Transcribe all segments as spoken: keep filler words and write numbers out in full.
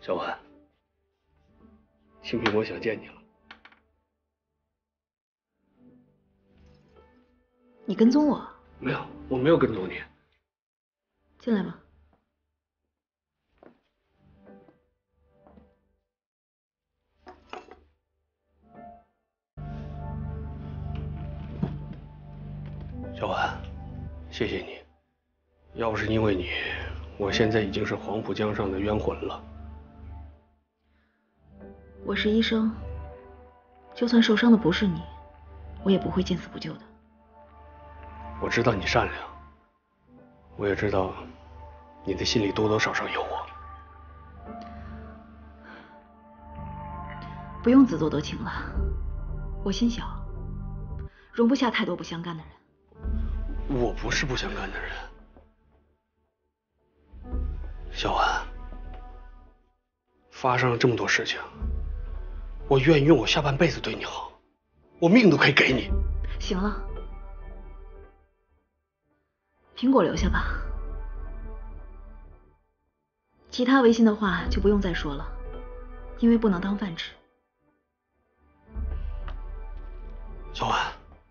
小婉，清平，我想见你了。 你跟踪我？ 没有，我没有跟踪你。 进来吧。 小婉，谢谢你。要不是因为你，我现在已经是黄浦江上的冤魂了。 我是医生，就算受伤的不是你，我也不会见死不救的。 我知道你善良，我也知道你的心里多多少少有我。 不用自作多情了，我心小，容不下太多不相干的人。 我不是不相干的人，小婉，发生了这么多事情，我愿意用我下半辈子对你好，我命都可以给你。 行了，苹果留下吧，其他违心的话就不用再说了，因为不能当饭吃。 小婉，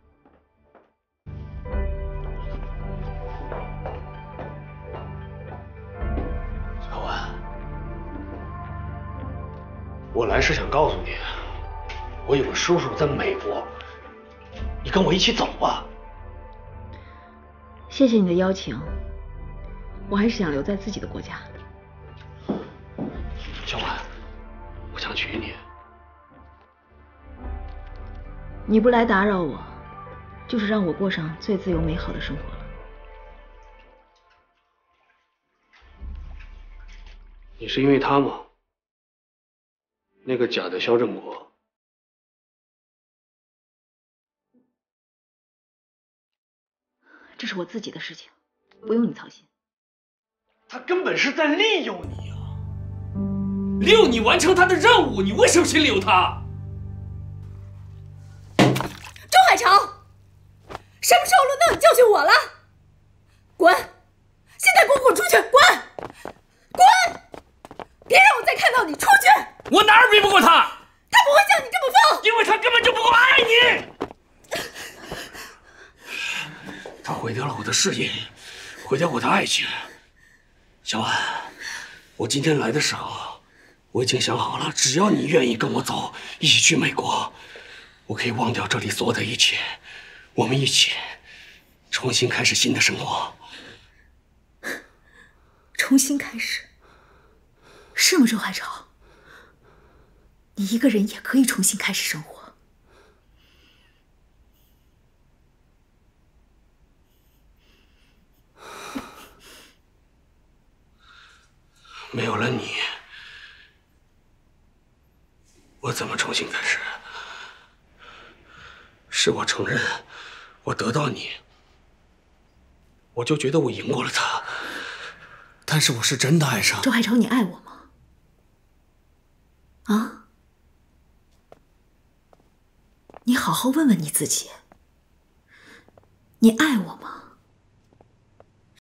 小婉，我来是想告诉你，我有个叔叔在美国，你跟我一起走吧。 谢谢你的邀请，我还是想留在自己的国家。 小婉，我想娶你。 你不来打扰我，就是让我过上最自由美好的生活了。 你是因为他吗？那个假的肖正国。 这是我自己的事情，不用你操心。 他根本是在利用你啊！ 利用你完成他的任务，你为什么心里有他？ 周海潮，什么时候轮到你教训我了？滚！现在滚滚出去！滚！滚！别让我再看到你！出去！ 我哪儿比不过他？ 他不会像你这么疯， 因为他根本就不够爱你。 他毁掉了我的事业，毁掉我的爱情。小婉，我今天来的时候，我已经想好了，只要你愿意跟我走，一起去美国，我可以忘掉这里所有的一切，我们一起重新开始新的生活。 重新开始？是吗，周海潮？你一个人也可以重新开始生活。 没有了你，我怎么重新开始？是我承认，我得到你，我就觉得我赢过了他。但是我是真的爱上周海潮，你爱我吗？啊？你好好问问你自己，你爱我吗？